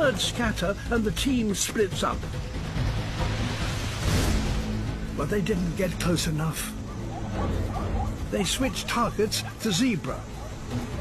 birds scatter and the team splits up. But they didn't get close enough. They switched targets to Zebra.